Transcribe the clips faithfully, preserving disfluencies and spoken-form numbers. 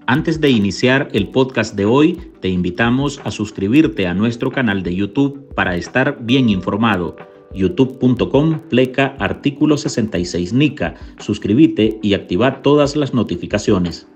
Antes de iniciar el podcast de hoy, te invitamos a suscribirte a nuestro canal de YouTube para estar bien informado. youtube punto com pleca artículo sesenta y seis Nica. Suscríbete y activa todas las notificaciones.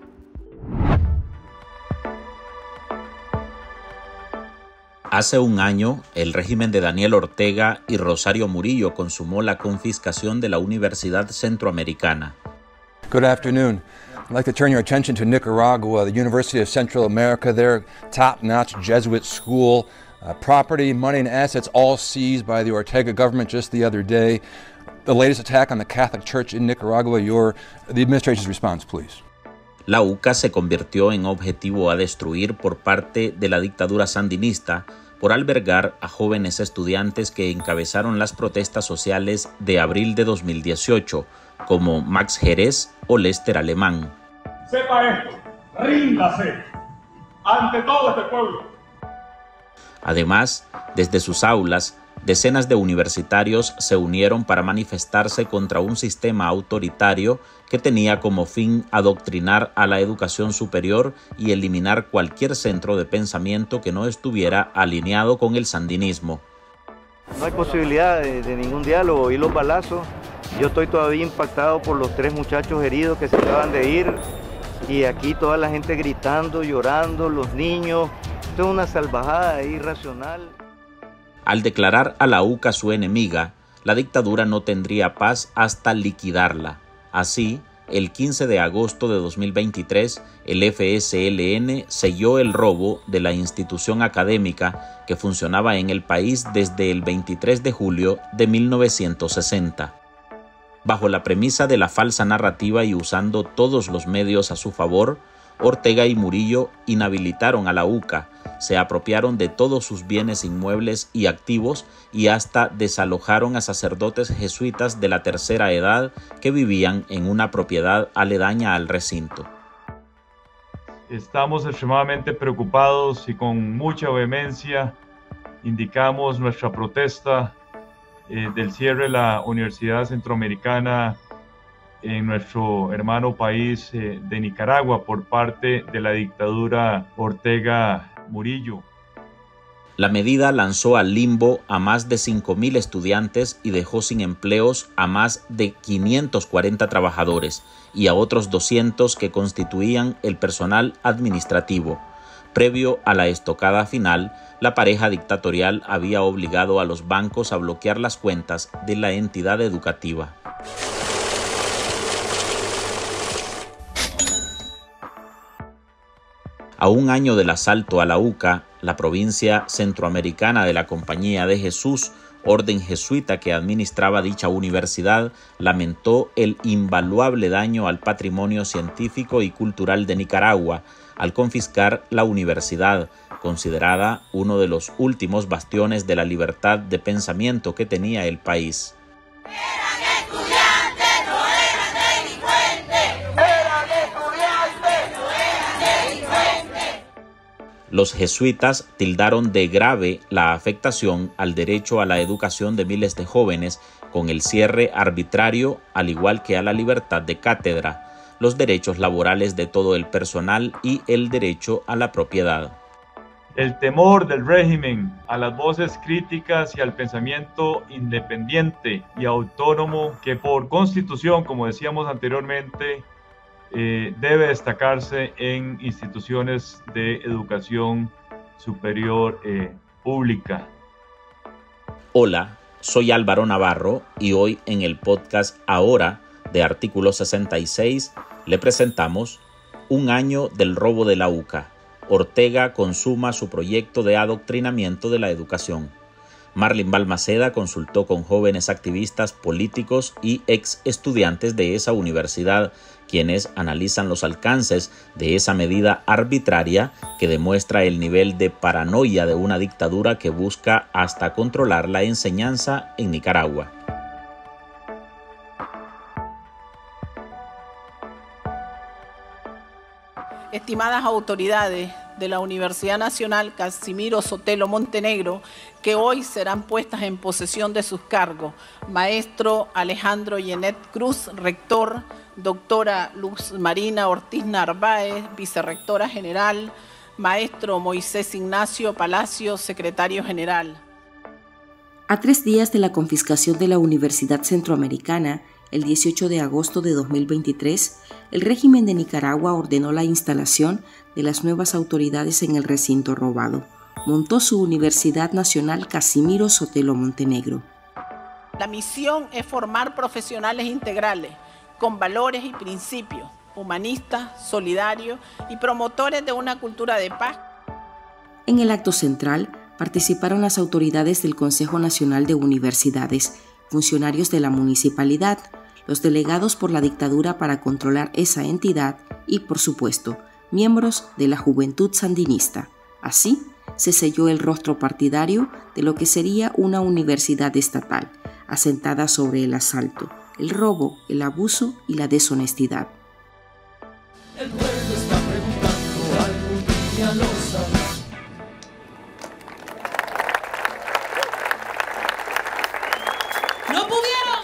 Hace un año, el régimen de Daniel Ortega y Rosario Murillo consumó la confiscación de la Universidad Centroamericana. Good afternoon. I'd like to turn your attention to Nicaragua, the University of Central America, their top-notch Jesuit school. Uh, property, money, and assets all seized by the Ortega government just the other day. The latest attack on the Catholic Church in Nicaragua. Your, the administration's response, please. La U C A se convirtió en objetivo a destruir por parte de la dictadura sandinista por albergar a jóvenes estudiantes que encabezaron las protestas sociales de abril de dos mil dieciocho, como Max Jerez o Lester Alemán. Sepa esto, ríndase ante todo este pueblo. Además, desde sus aulas, decenas de universitarios se unieron para manifestarse contra un sistema autoritario que tenía como fin adoctrinar a la educación superior y eliminar cualquier centro de pensamiento que no estuviera alineado con el sandinismo. No hay posibilidad de, de ningún diálogo y los balazos. Yo estoy todavía impactado por los tres muchachos heridos que se acaban de ir y aquí toda la gente gritando, llorando, los niños. Esto es una salvajada irracional. Al declarar a la U C A su enemiga, la dictadura no tendría paz hasta liquidarla. Así, el quince de agosto de dos mil veintitrés, el F S L N selló el robo de la institución académica que funcionaba en el país desde el veintitrés de julio de mil novecientos sesenta. Bajo la premisa de la falsa narrativa y usando todos los medios a su favor, Ortega y Murillo inhabilitaron a la U C A, se apropiaron de todos sus bienes inmuebles y activos y hasta desalojaron a sacerdotes jesuitas de la tercera edad que vivían en una propiedad aledaña al recinto. Estamos extremadamente preocupados y con mucha vehemencia indicamos nuestra protesta eh, del cierre de la Universidad Centroamericana en nuestro hermano país eh, de Nicaragua por parte de la dictadura Ortega Murillo. La medida lanzó al limbo a más de cinco mil estudiantes y dejó sin empleos a más de quinientos cuarenta trabajadores y a otros doscientos que constituían el personal administrativo. Previo a la estocada final, la pareja dictatorial había obligado a los bancos a bloquear las cuentas de la entidad educativa. A un año del asalto a la U C A, la provincia centroamericana de la Compañía de Jesús, orden jesuita que administraba dicha universidad, lamentó el invaluable daño al patrimonio científico y cultural de Nicaragua al confiscar la universidad, considerada uno de los últimos bastiones de la libertad de pensamiento que tenía el país. Los jesuitas tildaron de grave la afectación al derecho a la educación de miles de jóvenes con el cierre arbitrario, al igual que a la libertad de cátedra, los derechos laborales de todo el personal y el derecho a la propiedad. El temor del régimen a las voces críticas y al pensamiento independiente y autónomo que por constitución, como decíamos anteriormente, Eh, debe destacarse en instituciones de educación superior eh, pública. Hola, soy Álvaro Navarro y hoy en el podcast Ahora de Artículo sesenta y seis le presentamos Un año del robo de la U C A. Ortega consuma su proyecto de adoctrinamiento de la educación. Marlin Balmaceda consultó con jóvenes activistas políticos y ex estudiantes de esa universidad, quienes analizan los alcances de esa medida arbitraria que demuestra el nivel de paranoia de una dictadura que busca hasta controlar la enseñanza en Nicaragua. Estimadas autoridades de la Universidad Nacional Casimiro Sotelo Montenegro, que hoy serán puestas en posesión de sus cargos. Maestro Alejandro Yenet Cruz, rector; doctora Luz Marina Ortiz Narváez, vicerrectora general; maestro Moisés Ignacio Palacio, secretario general. A tres días de la confiscación de la Universidad Centroamericana, el dieciocho de agosto de dos mil veintitrés, el régimen de Nicaragua ordenó la instalación de las nuevas autoridades en el recinto robado. Montó su Universidad Nacional Casimiro Sotelo Montenegro. La misión es formar profesionales integrales, con valores y principios, humanistas, solidarios y promotores de una cultura de paz. En el acto central participaron las autoridades del Consejo Nacional de Universidades, funcionarios de la municipalidad, los delegados por la dictadura para controlar esa entidad y, por supuesto, miembros de la Juventud Sandinista. Así se selló el rostro partidario de lo que sería una universidad estatal, asentada sobre el asalto, el robo, el abuso y la deshonestidad. El pueblo está preguntando, algún día lo sabrá. ¡No pudieron!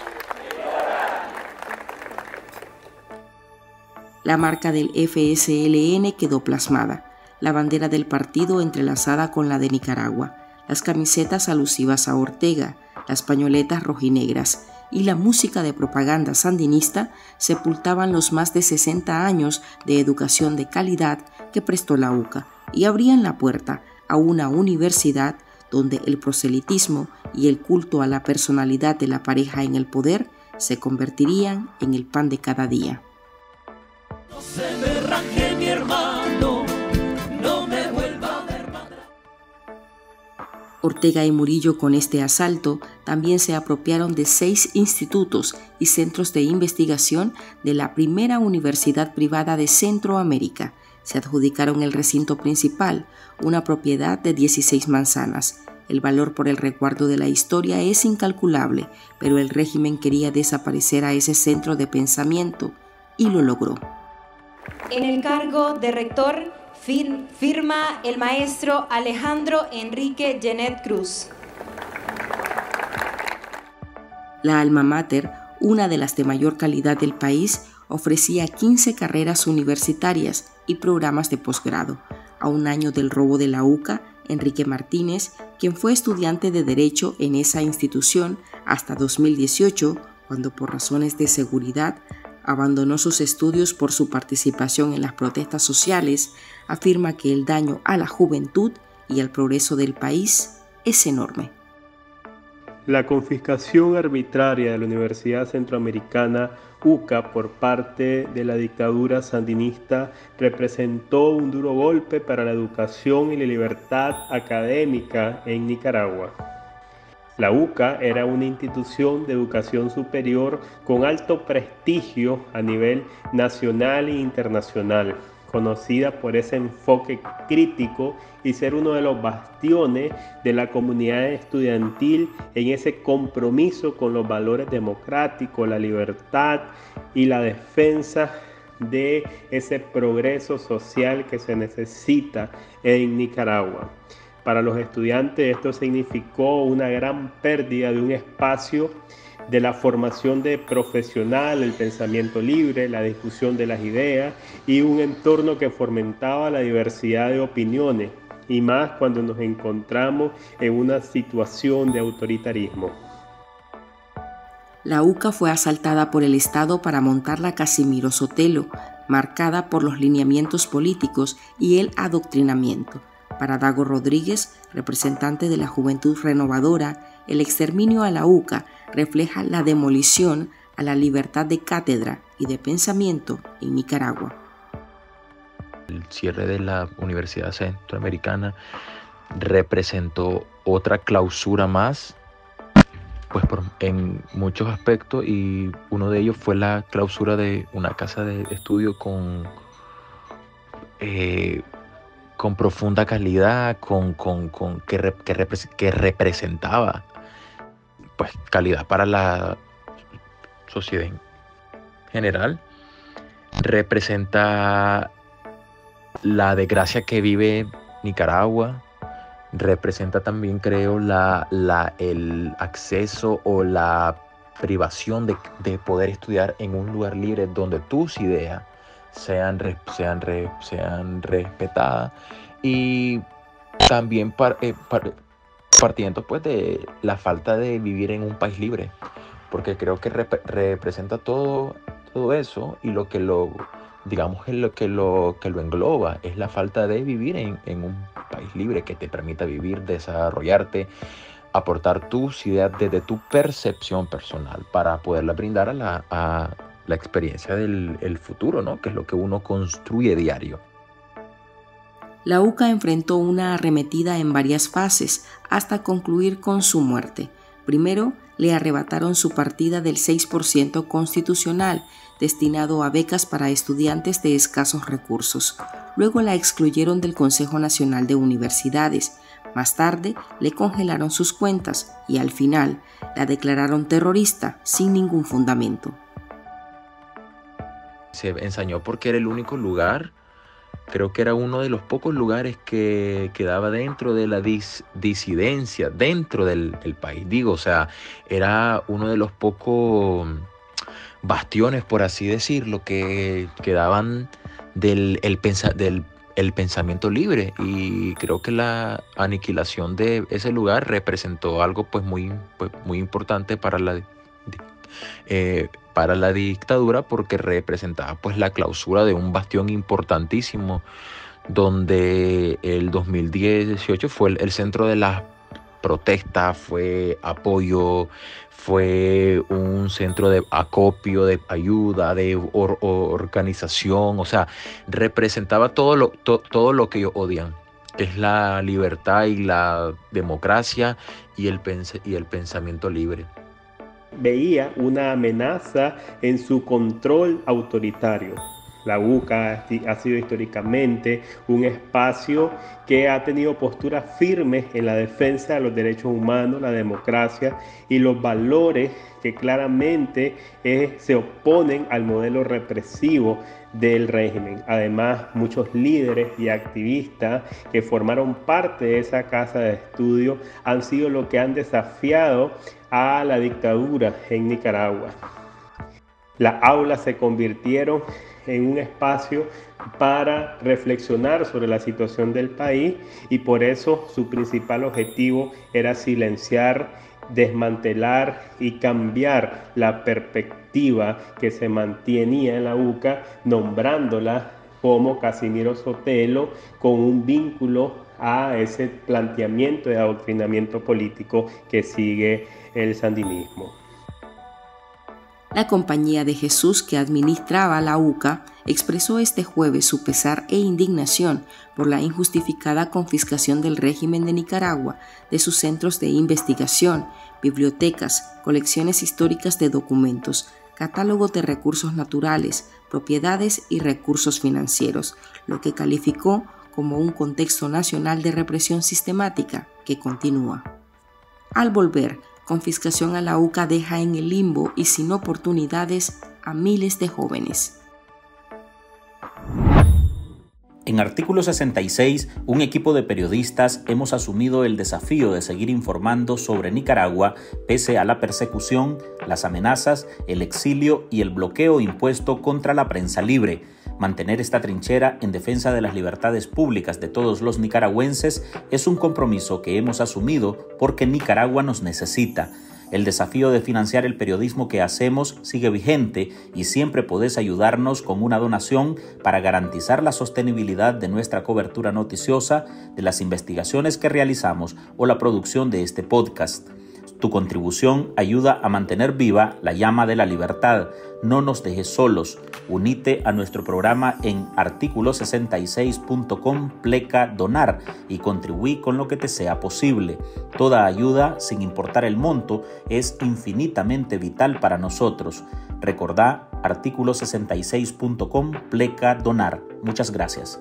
La marca del F S L N quedó plasmada, la bandera del partido entrelazada con la de Nicaragua, las camisetas alusivas a Ortega, las pañoletas rojinegras y la música de propaganda sandinista sepultaban los más de sesenta años de educación de calidad que prestó la UCA y abrían la puerta a una universidad donde el proselitismo y el culto a la personalidad de la pareja en el poder se convertirían en el pan de cada día. No se me raje mi hermano, no me vuelva a ver madre. Ortega y Murillo, con este asalto, también se apropiaron de seis institutos y centros de investigación de la primera universidad privada de Centroamérica. Se adjudicaron el recinto principal, una propiedad de dieciséis manzanas. El valor por el resguardo de la historia es incalculable, pero el régimen quería desaparecer a ese centro de pensamiento y lo logró. En el cargo de rector fir- firma el maestro Alejandro Enrique Yenet Cruz. La alma mater, una de las de mayor calidad del país, ofrecía quince carreras universitarias y programas de posgrado. A un año del robo de la UCA, Enrique Martínez, quien fue estudiante de Derecho en esa institución hasta dos mil dieciocho, cuando por razones de seguridad abandonó sus estudios por su participación en las protestas sociales, afirma que el daño a la juventud y al progreso del país es enorme. La confiscación arbitraria de la Universidad Centroamericana UCA por parte de la dictadura sandinista representó un duro golpe para la educación y la libertad académica en Nicaragua. La UCA era una institución de educación superior con alto prestigio a nivel nacional e internacional, conocida por ese enfoque crítico y ser uno de los bastiones de la comunidad estudiantil en ese compromiso con los valores democráticos, la libertad y la defensa de ese progreso social que se necesita en Nicaragua. Para los estudiantes esto significó una gran pérdida de un espacio de la formación de profesional, el pensamiento libre, la discusión de las ideas y un entorno que fomentaba la diversidad de opiniones, y más cuando nos encontramos en una situación de autoritarismo. La UCA fue asaltada por el Estado para montar la Casimiro Sotelo, marcada por los lineamientos políticos y el adoctrinamiento. Para Dago Rodríguez, representante de la Juventud Renovadora, el exterminio a la UCA refleja la demolición a la libertad de cátedra y de pensamiento en Nicaragua. El cierre de la Universidad Centroamericana representó otra clausura más, pues por, en muchos aspectos, y uno de ellos fue la clausura de una casa de estudio con, eh, con profunda calidad, con, con, con, que, rep, que, rep, que representaba pues, calidad para la sociedad en general. Representa la desgracia que vive Nicaragua, representa también, creo, la, la, el acceso o la privación de, de poder estudiar en un lugar libre donde tus ideas sean, sean, sean respetadas, y también par, eh, par, partiendo pues de la falta de vivir en un país libre, porque creo que rep representa todo, todo eso, y lo que lo, digamos, lo que lo, que lo engloba es la falta de vivir en, en un país libre que te permita vivir, desarrollarte, aportar tus ideas desde tu percepción personal para poderla brindar a la, a la experiencia del el futuro, ¿no? Que es lo que uno construye diario. La UCA enfrentó una arremetida en varias fases hasta concluir con su muerte. Primero, le arrebataron su partida del seis por ciento constitucional, destinado a becas para estudiantes de escasos recursos. Luego la excluyeron del Consejo Nacional de Universidades. Más tarde, le congelaron sus cuentas y al final la declararon terrorista sin ningún fundamento. Se ensañó porque era el único lugar, creo que era uno de los pocos lugares que quedaba dentro de la dis disidencia, dentro del, del país. Digo, o sea, era uno de los pocos bastiones, por así decirlo, que quedaban del, el, pensa del el pensamiento libre, y creo que la aniquilación de ese lugar representó algo pues muy, pues, muy importante para la, eh, para la dictadura, porque representaba pues la clausura de un bastión importantísimo, donde el dos mil dieciocho fue el, el centro de las protestas, fue apoyo, fue un centro de acopio, de ayuda, de or, organización, o sea, representaba todo lo, to, todo lo que ellos odian, que es la libertad y la democracia y el, pens y el pensamiento libre. Veía una amenaza en su control autoritario. La UCA ha sido históricamente un espacio que ha tenido posturas firmes en la defensa de los derechos humanos, la democracia y los valores que claramente eh, se oponen al modelo represivo del régimen. Además, muchos líderes y activistas que formaron parte de esa casa de estudio han sido los que han desafiado a la dictadura en Nicaragua. Las aulas se convirtieron en un espacio para reflexionar sobre la situación del país, y por eso su principal objetivo era silenciar, desmantelar y cambiar la perspectiva que se mantenía en la UCA, nombrándola como Casimiro Sotelo, con un vínculo a ese planteamiento de adoctrinamiento político que sigue el sandinismo. La Compañía de Jesús, que administraba la UCA, expresó este jueves su pesar e indignación por la injustificada confiscación del régimen de Nicaragua de sus centros de investigación, bibliotecas, colecciones históricas de documentos, catálogos de recursos naturales, propiedades y recursos financieros, lo que calificó como un contexto nacional de represión sistemática que continúa. Al volver, confiscación a la UCA deja en el limbo y sin oportunidades a miles de jóvenes. En Artículo sesenta y seis, un equipo de periodistas hemos asumido el desafío de seguir informando sobre Nicaragua pese a la persecución, las amenazas, el exilio y el bloqueo impuesto contra la prensa libre. Mantener esta trinchera en defensa de las libertades públicas de todos los nicaragüenses es un compromiso que hemos asumido porque Nicaragua nos necesita. El desafío de financiar el periodismo que hacemos sigue vigente y siempre podés ayudarnos con una donación para garantizar la sostenibilidad de nuestra cobertura noticiosa, de las investigaciones que realizamos o la producción de este podcast. Tu contribución ayuda a mantener viva la llama de la libertad. No nos dejes solos. Unite a nuestro programa en artículo sesenta y seis punto com pleca donar y contribuí con lo que te sea posible. Toda ayuda, sin importar el monto, es infinitamente vital para nosotros. Recordá artículo sesenta y seis punto com pleca donar. Muchas gracias.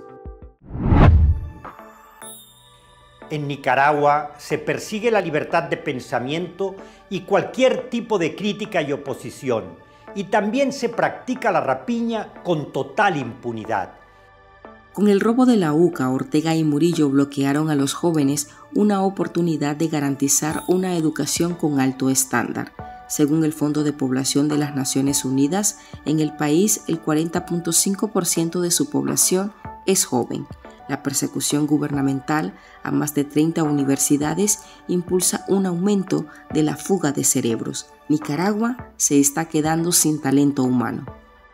En Nicaragua se persigue la libertad de pensamiento y cualquier tipo de crítica y oposición, y también se practica la rapiña con total impunidad. Con el robo de la UCA, Ortega y Murillo bloquearon a los jóvenes una oportunidad de garantizar una educación con alto estándar. Según el Fondo de Población de las Naciones Unidas, en el país el cuarenta punto cinco por ciento de su población es joven. La persecución gubernamental a más de treinta universidades impulsa un aumento de la fuga de cerebros. Nicaragua se está quedando sin talento humano.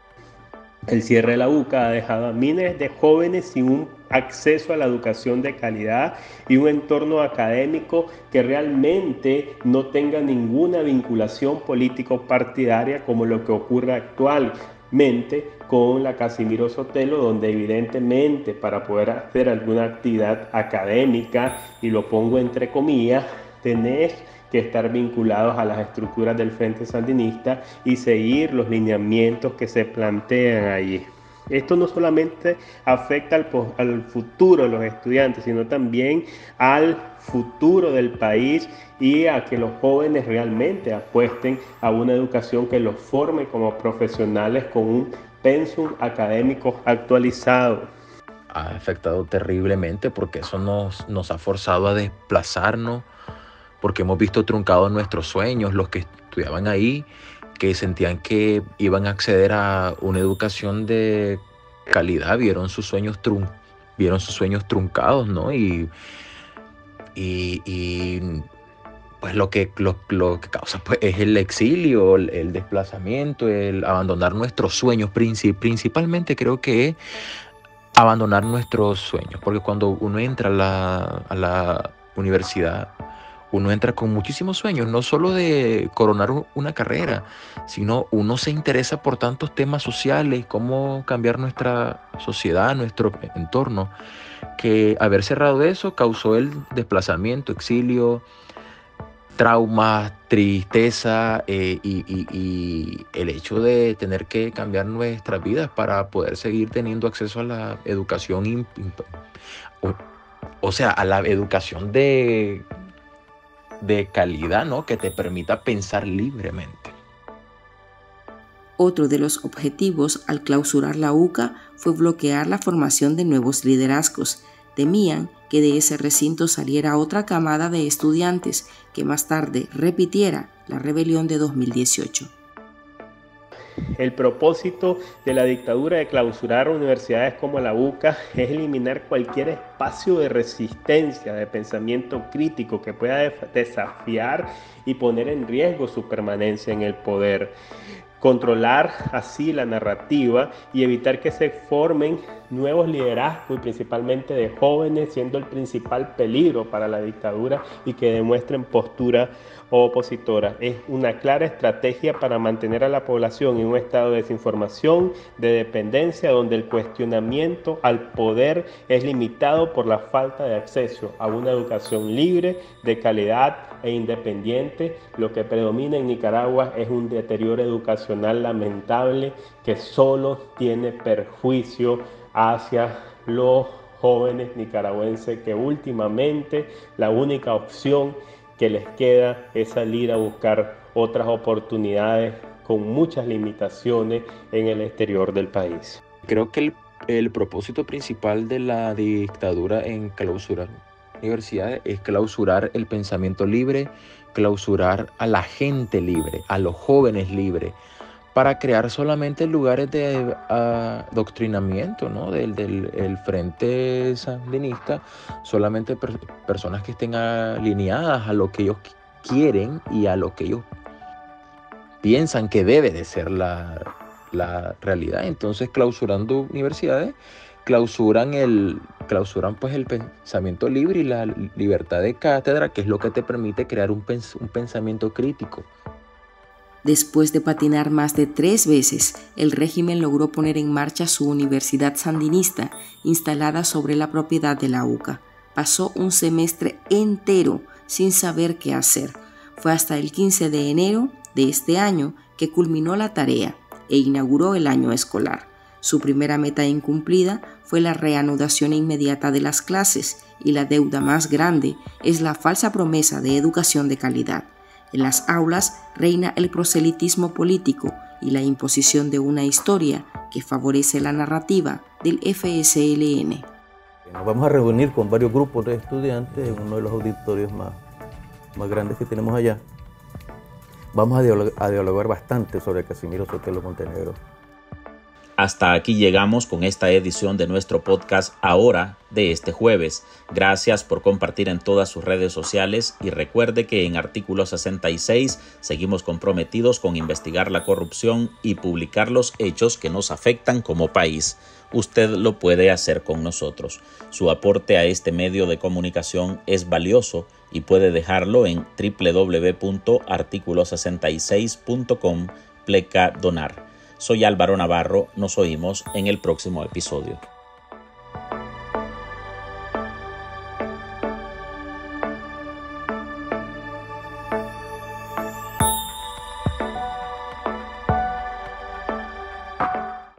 El cierre de la UCA ha dejado a miles de jóvenes sin un acceso a la educación de calidad y un entorno académico que realmente no tenga ninguna vinculación político-partidaria como lo que ocurre actualmente con la Casimiro Sotelo, donde evidentemente para poder hacer alguna actividad académica, y lo pongo entre comillas, tenés que estar vinculados a las estructuras del Frente Sandinista y seguir los lineamientos que se plantean allí. Esto no solamente afecta al, al futuro de los estudiantes, sino también al futuro del país y a que los jóvenes realmente apuesten a una educación que los forme como profesionales con un pensum académico actualizado. Ha afectado terriblemente porque eso nos, nos ha forzado a desplazarnos, porque hemos visto truncados nuestros sueños. Los que estudiaban ahí, que sentían que iban a acceder a una educación de calidad, vieron sus sueños, trun vieron sus sueños truncados, ¿no? Y, y, y pues lo que, lo, lo que causa pues, es el exilio, el, el desplazamiento, el abandonar nuestros sueños. Princip principalmente creo que es abandonar nuestros sueños, porque cuando uno entra a la, a la universidad, uno entra con muchísimos sueños, no solo de coronar una carrera, sino uno se interesa por tantos temas sociales, cómo cambiar nuestra sociedad, nuestro entorno, que haber cerrado eso causó el desplazamiento, exilio, traumas, tristeza eh, y, y, y el hecho de tener que cambiar nuestras vidas para poder seguir teniendo acceso a la educación, o, o sea, a la educación de... de calidad, ¿no? Que te permita pensar libremente. Otro de los objetivos al clausurar la UCA fue bloquear la formación de nuevos liderazgos. Temían que de ese recinto saliera otra camada de estudiantes que más tarde repitiera la rebelión de dos mil dieciocho. El propósito de la dictadura de clausurar universidades como la UCA es eliminar cualquier espacio de resistencia, de pensamiento crítico que pueda desafiar y poner en riesgo su permanencia en el poder. Controlar así la narrativa y evitar que se formen nuevos liderazgos y principalmente de jóvenes, siendo el principal peligro para la dictadura y que demuestren postura opositora. Es una clara estrategia para mantener a la población en un estado de desinformación, de dependencia, donde el cuestionamiento al poder es limitado por la falta de acceso a una educación libre, de calidad e independiente. Lo que predomina en Nicaragua es un deterioro educacional lamentable que solo tiene perjuicio hacia los jóvenes nicaragüenses, que últimamente la única opción que les queda es salir a buscar otras oportunidades con muchas limitaciones en el exterior del país. Creo que el, el propósito principal de la dictadura en clausurar universidades es clausurar el pensamiento libre, clausurar a la gente libre, a los jóvenes libres, para crear solamente lugares de adoctrinamiento, ¿no? Del, del el Frente Sandinista, solamente per, personas que estén alineadas a lo que ellos quieren y a lo que ellos piensan que debe de ser la, la realidad. Entonces, clausurando universidades, clausuran el, clausuran pues el pensamiento libre y la libertad de cátedra, que es lo que te permite crear un, pens un pensamiento crítico. Después de patinar más de tres veces, el régimen logró poner en marcha su universidad sandinista, instalada sobre la propiedad de la UCA. Pasó un semestre entero sin saber qué hacer. Fue hasta el quince de enero de este año que culminó la tarea e inauguró el año escolar. Su primera meta incumplida fue la reanudación inmediata de las clases, y la deuda más grande es la falsa promesa de educación de calidad. En las aulas reina el proselitismo político y la imposición de una historia que favorece la narrativa del F S L N. Nos vamos a reunir con varios grupos de estudiantes en uno de los auditorios más, más grandes que tenemos allá. Vamos a dialogar, a dialogar bastante sobre Casimiro Sotelo Montenegro. Hasta aquí llegamos con esta edición de nuestro podcast Ahora de este jueves. Gracias por compartir en todas sus redes sociales y recuerde que en Artículo sesenta y seis seguimos comprometidos con investigar la corrupción y publicar los hechos que nos afectan como país. Usted lo puede hacer con nosotros. Su aporte a este medio de comunicación es valioso y puede dejarlo en doble u doble u doble u punto artículo sesenta y seis punto com pleca donar. Soy Álvaro Navarro, nos oímos en el próximo episodio.